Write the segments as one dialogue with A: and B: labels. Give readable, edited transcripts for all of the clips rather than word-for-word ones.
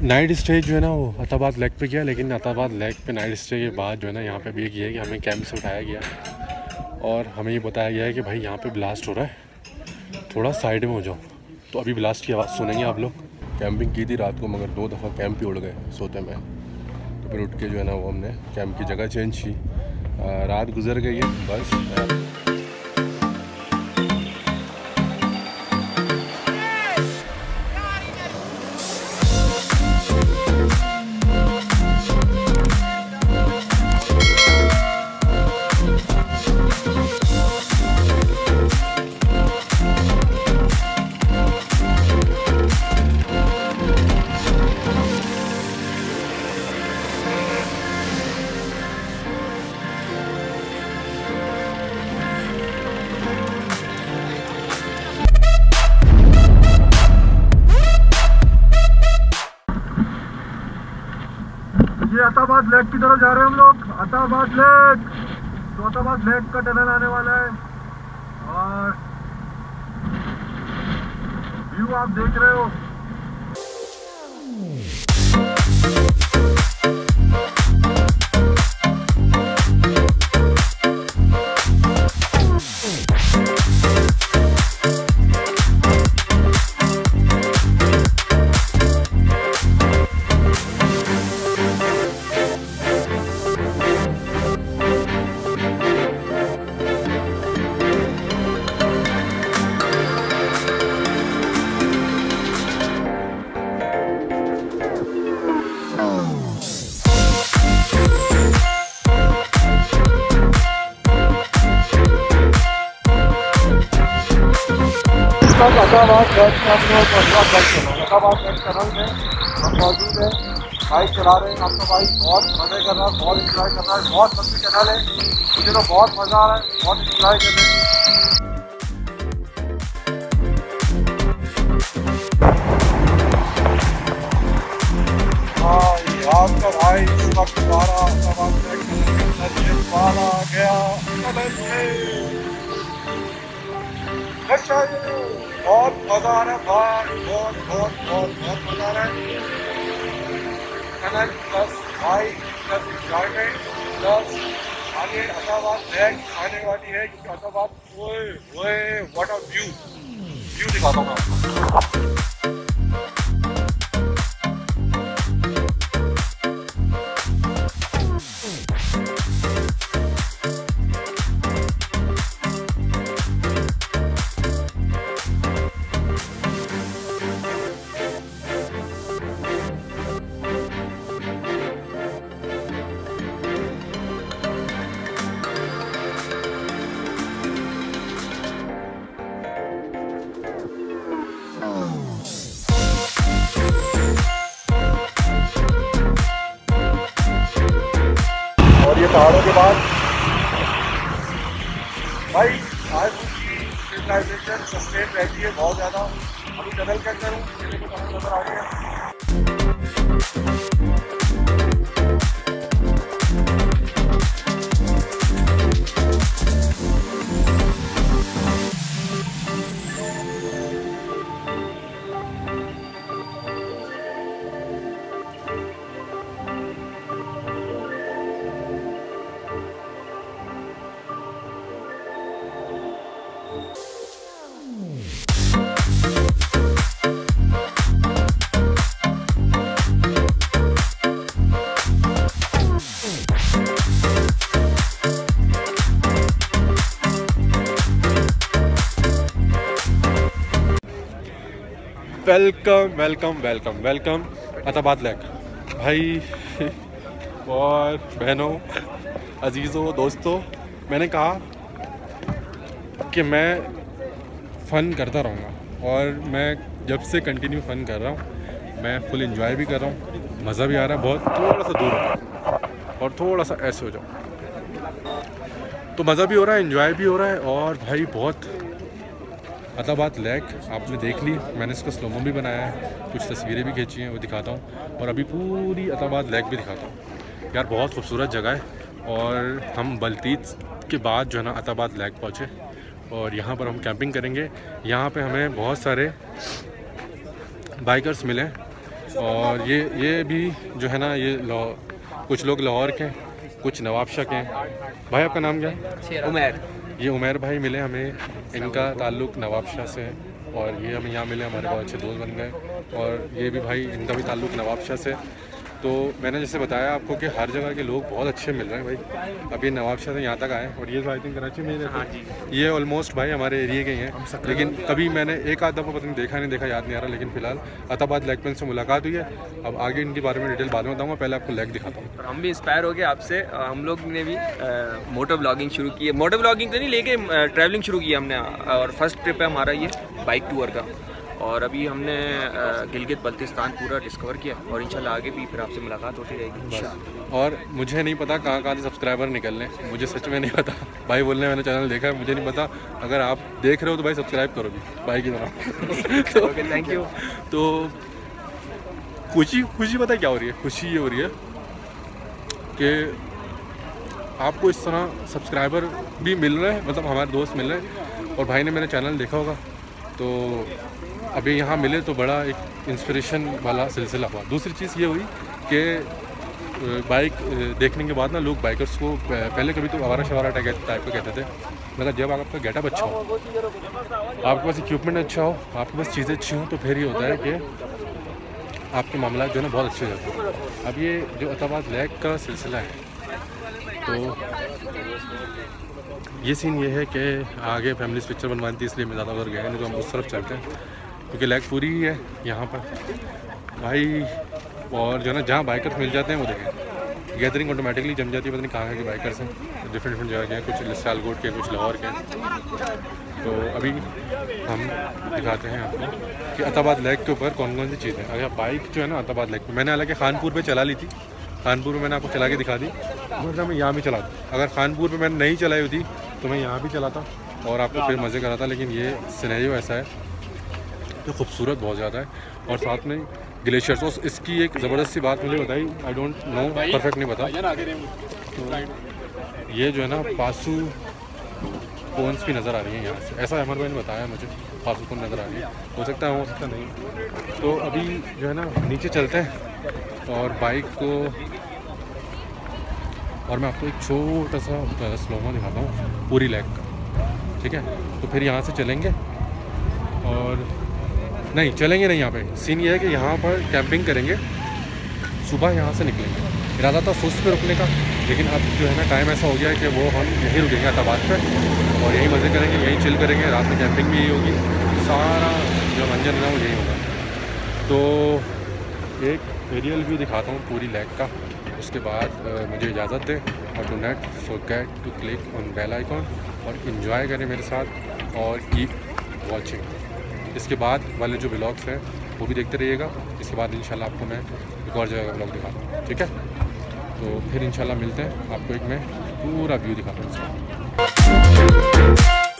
A: Night stay जो है ना वो अताबाद लेक पे किया, लेकिन अताबाद लेक पे नाइट स्टे के बाद जो है ना यहाँ पे भी किया है कि हमें कैंप से उठाया गया और हमें ये बताया गया है कि भाई यहाँ पे ब्लास्ट हो रहा है, थोड़ा साइड में हो जाओ। तो अभी ब्लास्ट की आवाज़ सुनेंगे आप लोग। कैंपिंग की थी रात को, मगर 2 दफ़ा कैंप ही उड़ गए सोते में। तो फिर उठ के जो है ना वो हमने कैंप की जगह चेंज की। रात गुजर गई है बस।
B: ये अताबाद लेक की तरफ जा रहे हैं हम लोग। अताबाद लेक, तो अताबाद लेक का टनल आने वाला है और व्यू आप देख रहे हो। अताबाद लेक टनल में हम मौजूद हैं, बाइक चला रहे हैं। हम तो बाइक बहुत मजे कर रहा है, बहुत इंजॉय कर रहा है। बहुत लंबी टनल है, मुझे तो बहुत मज़ा आ रहा है, बहुत इंजॉय कर रहे हैं। आपका भाई इस वक्त द्वारा अताबाद लेक वाला गया बहुत मजा आ रहा है भाई, बहुत बहुत बहुत बहुत मजा आ रहा है। टनल प्लस भाई प्लस इंजॉयमेंट प्लस आगे अताबाद लेक आने वाली है, क्योंकि अताबाद ओए व्हाट अ व्यू दिखाता हूँ आपको। और ये पहाड़ों के बाद भाई आज की सिविलाइजेशन सस्टेन रहती है बहुत ज़्यादा। अभी टनल के अंदर हूँ, मेरे को टनल नजर आ रही है।
A: Welcome welcome welcome welcome Attabad lake. भाई और बहनों, अजीज़ों, दोस्तों, मैंने कहा कि मैं फ़न करता रहूँगा और मैं जब से कंटिन्यू फ़न कर रहा हूँ। मैं फुल एंजॉय भी कर रहा हूँ, मज़ा भी आ रहा है। बहुत थोड़ा सा दूर हो जाओ और थोड़ा सा ऐसे हो जाओ तो मज़ा भी हो रहा है, एंजॉय भी हो रहा है। और भाई बहुत अताबाद लेक आपने देख ली, मैंने इसका स्लोमो भी बनाया है, कुछ तस्वीरें भी खींची हैं, वो दिखाता हूँ। और अभी पूरी अताबाद लेक भी दिखाता हूँ। यार बहुत खूबसूरत जगह है। और हम बलतीत के बाद जो है ना अताबाद लेक पहुँचे और यहाँ पर हम कैंपिंग करेंगे। यहाँ पे हमें बहुत सारे बाइकर्स मिले, और ये भी जो है ना, ये कुछ लोग लाहौर के, कुछ नवाबशाह के हैं। भाई आपका नाम क्या है?
C: उमैर।
A: ये उमैर भाई मिले हमें, इनका ताल्लुक़ नवाबशाह से है और ये हमें यहाँ मिले, हमारे बहुत अच्छे दोस्त बन गए। और ये भी भाई, इनका भी ताल्लुक़ नवाबशाह से। तो मैंने जैसे बताया आपको कि हर जगह के लोग बहुत अच्छे मिल रहे हैं भाई। अभी नवाबशाह से यहाँ तक आए और ये तो आई थिंक कराची में ही रहते हैं। ये ऑलमोस्ट भाई हमारे एरिया के ही हैं, लेकिन कभी मैंने एक आध दफ़ा पता नहीं देखा याद नहीं आ रहा। लेकिन फ़िलहाल अताबाद लेक पेन से मुलाकात हुई है। अब आगे इनके बारे में डिटेल बाद में बताऊँगा, पहले आपको लेक दिखाता हूँ।
C: और हम भी इंस्पायर हो गए आपसे। हम लोग ने भी मोटर ब्लॉगिंग शुरू की है। मोटर ब्लॉगिंग तो नहीं, लेकिन ट्रैवलिंग शुरू की हमने। और फर्स्ट ट्रिप है हमारा ये बाइक टूर का। और अभी हमने गिलगित बल्तिस्तान पूरा डिस्कवर किया और इंशाल्लाह आगे भी फिर आपसे मुलाकात होती रहेगी।
A: और मुझे नहीं पता कहाँ से सब्सक्राइबर निकल लें, मुझे सच में नहीं पता। भाई बोलने मैंने चैनल देखा है, मुझे नहीं पता। अगर आप देख रहे हो तो भाई सब्सक्राइब करो भी भाई की तरह। तो
C: थैंक यू।
A: तो खुशी पता क्या हो रही है? खुशी ये हो रही है कि आपको इस तरह सब्सक्राइबर भी मिल रहे हैं, मतलब हमारे दोस्त मिल रहे हैं। और भाई ने मेरा चैनल देखा होगा, तो अभी यहाँ मिले तो बड़ा एक इंस्पिरेशन वाला सिलसिला हुआ। दूसरी चीज़ ये हुई कि बाइक देखने के बाद ना लोग बाइकर्स को पहले कभी तो आवारा शवारा टाइप का कहते थे, मगर जब आपका गेटअप अच्छा हो, आपके पास इक्विपमेंट अच्छा हो, आपके पास चीज़ें अच्छी हों, तो फिर ये होता है कि आपके मामला जो है ना बहुत अच्छे जाते हैं। अब ये जो अताबाद लेक का सिलसिला है, तो ये सीन ये है कि आगे फैमिलीज पिक्चर बनवानी थी, इसलिए मैं ज़्यादा उधर गया नहीं, तो हम उस तरफ चलते हैं क्योंकि लेक पूरी ही है यहाँ पर भाई। और जो है ना जहाँ बाइकर्स मिल जाते हैं वो देखें, गैदरिंग ऑटोमेटिकली जम जाती है। पता नहीं कहाँ के बाइकर्स हैं, डिफरेंट जगह के हैं, कुछ सियालकोट के, कुछ लाहौर के। तो अभी हम दिखाते हैं आपको कि अताबाद लेक के ऊपर कौन कौन सी चीज़ें। अगर बाइक जो है ना अताबाद लेक पर, मैंने हालांकि खानपुर पे चला ली थी, खानपुर में मैंने आपको चला के दिखा दी, मगर मैं यहाँ भी चला था। अगर खानपुर पे मैंने नहीं चलाई होती तो मैं यहाँ भी चलाता और आपको फिर मज़े कराता। लेकिन ये सिनेरियो ऐसा है कि खूबसूरत बहुत ज़्यादा है और साथ में ग्लेशियर्स। और इसकी एक ज़बरदस्त सी बात मुझे बताई, आई डोंट नो, परफेक्ट नहीं पता। तो ये जो है ना पासू कोन्स की नज़र आ रही है यहाँ से, ऐसा अमर भाई ने बताया मुझे, पासू कोन नज़र आ रही है। हो सकता है, हो सकता नहीं। तो अभी जो है ना नीचे चलते हैं और बाइक को, और मैं आपको एक छोटा सा स्लोमा दिखाता हूँ पूरी लेक का, ठीक है? तो फिर यहाँ से चलेंगे और नहीं चलेंगे नहीं, यहाँ पे सीन ये है कि यहाँ पर कैंपिंग करेंगे, सुबह यहाँ से निकलेंगे। इरादा था सुस्त पे रुकने का, लेकिन अब जो है ना टाइम ऐसा हो गया है कि वो हम यहीं रुकेंगे अताबाद पे और यहीं मज़े करेंगे, यहीं चिल करेंगे। रात में कैंपिंग भी यही होगी, सारा जो मंजर है वो यही होगा। तो एक एरियल व्यू दिखाता हूँ पूरी लेक का, उसके बाद मुझे इजाज़त दें। और do not forget to click on bell icon और इन्जॉय करें मेरे साथ और कीप वॉचिंग। इसके बाद वाले जो व्लॉग्स हैं वो भी देखते रहिएगा। इसके बाद इंशाल्लाह आपको मैं एक और जगह का व्लॉग दिखाता हूँ, ठीक है? तो फिर इंशाल्लाह मिलते हैं, आपको एक मैं पूरा व्यू दिखाता हूँ इसका।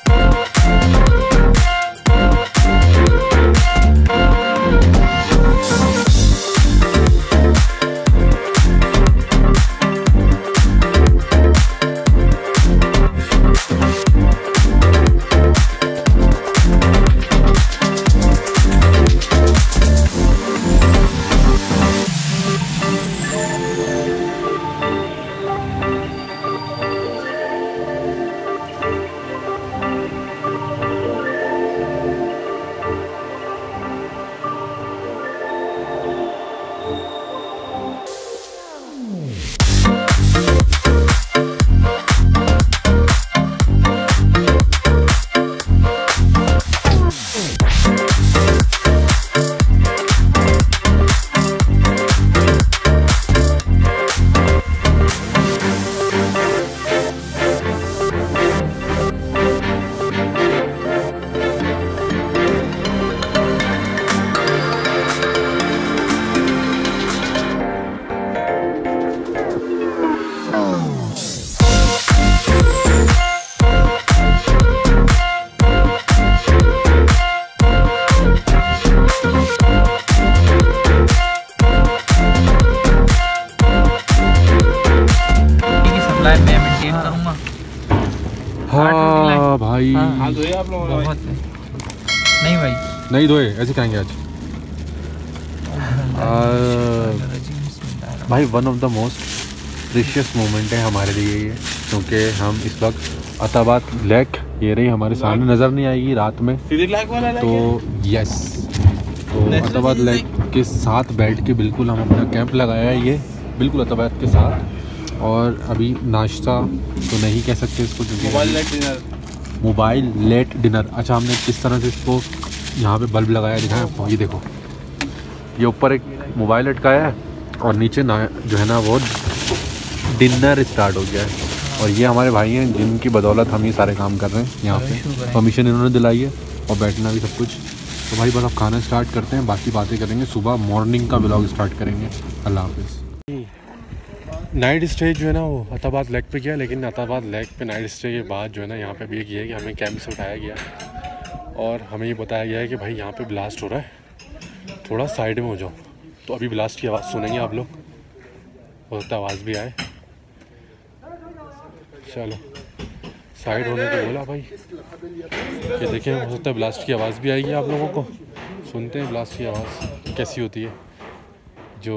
A: हाँ भाई,
C: हाँ धोए आप लोगों ने? नहीं भाई,
A: नहीं धोए, ऐसे खाएंगे आज। भाई one of the most precious moment है हमारे लिए ये, क्योंकि हम इस वक्त अताबाद लेक, ये रही हमारे सामने, नज़र नहीं आएगी रात में तो यस, तो अताबाद लेक के साथ बैठ के बिल्कुल हम अपना कैंप लगाया है, ये बिल्कुल अताबाद के साथ। और अभी नाश्ता तो नहीं कह सकते इसको, क्योंकि मोबाइल लेट डिनर। अच्छा, हमने किस तरह से इसको यहाँ पे बल्ब लगाया दिखाया आपको, ये देखो, ये ऊपर एक मोबाइल लटकाया है और नीचे ना जो है ना वो डिनर स्टार्ट हो गया है। और ये हमारे भाई हैं जिनकी बदौलत हम ये सारे काम कर रहे हैं यहाँ पे, परमिशन इन्होंने दिलाई है और बैठना भी सब कुछ। तो भाई बस अब खाना स्टार्ट करते हैं, बाकी बातें करेंगे, सुबह मॉर्निंग का व्लॉग स्टार्ट करेंगे। अल्लाह हाफिज़। नाइट स्टे जो है ना वो अताबाद लेक पे किया, लेकिन अताबाद लेक पे नाइट स्टे के बाद जो है ना यहाँ पे भी ये किया है कि हमें कैंप से उठाया गया और हमें ये बताया गया है कि भाई यहाँ पे ब्लास्ट हो रहा है, थोड़ा साइड में हो जाओ। तो अभी ब्लास्ट की आवाज़ सुनेंगे आप लोग, हो सकता है आवाज़ भी आए। चलो साइड होने को बोला भाई, ये देखें, हो सकता है ब्लास्ट की आवाज़ भी आएगी आप लोगों को। सुनते हैं ब्लास्ट की आवाज़ कैसी होती है, जो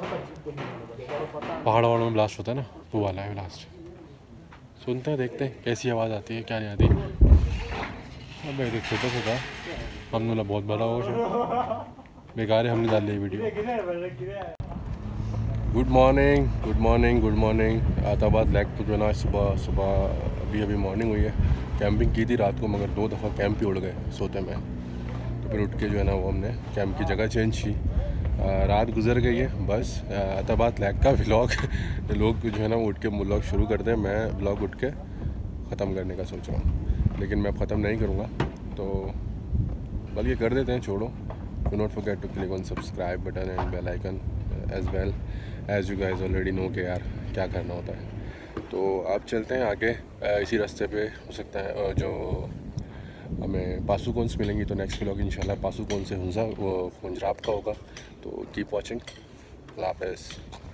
A: पहाड़ों में ब्लास्ट होता है ना, वो वाला है ब्लास्ट। सुनते हैं, देखते हैं कैसी आवाज़ आती है क्या नहीं आती। अब भाई देख छोटा सा था, हमने बहुत बड़ा हो, बेकार है, हमने डाल ली video. Good morning, good morning, good morning. Attabad lake तो जो है ना सुबह अभी मॉर्निंग हुई है। कैंपिंग की थी रात को, मगर 2 दफ़ा कैंप ही उड़ गए सोते में। तो फिर उठ के जो है ना वो हमने कैंप की जगह चेंज की। रात गुजर गई है, बस अताबाद लेक का व्लॉग लोग जो है ना वो उठ के व्लॉग शुरू करते हैं, मैं व्लॉग उठ के ख़त्म करने का सोच रहा हूँ, लेकिन मैं ख़त्म नहीं करूँगा, तो बल्कि कर देते हैं, छोड़ो। Do not forget to click on subscribe button and bell icon as well as you guys already know के यार क्या करना होता है। तो आप चलते हैं आगे, इसी रास्ते पे हो सकता है जो हमें पासुकोन्स मिलेंगी, तो नेक्स्ट व्लॉग इंशाल्लाह पासुकोन से हुंजा वो हुंजराब का होगा। तो कीप वॉचिंग, अल्लाह हाफ़िज़।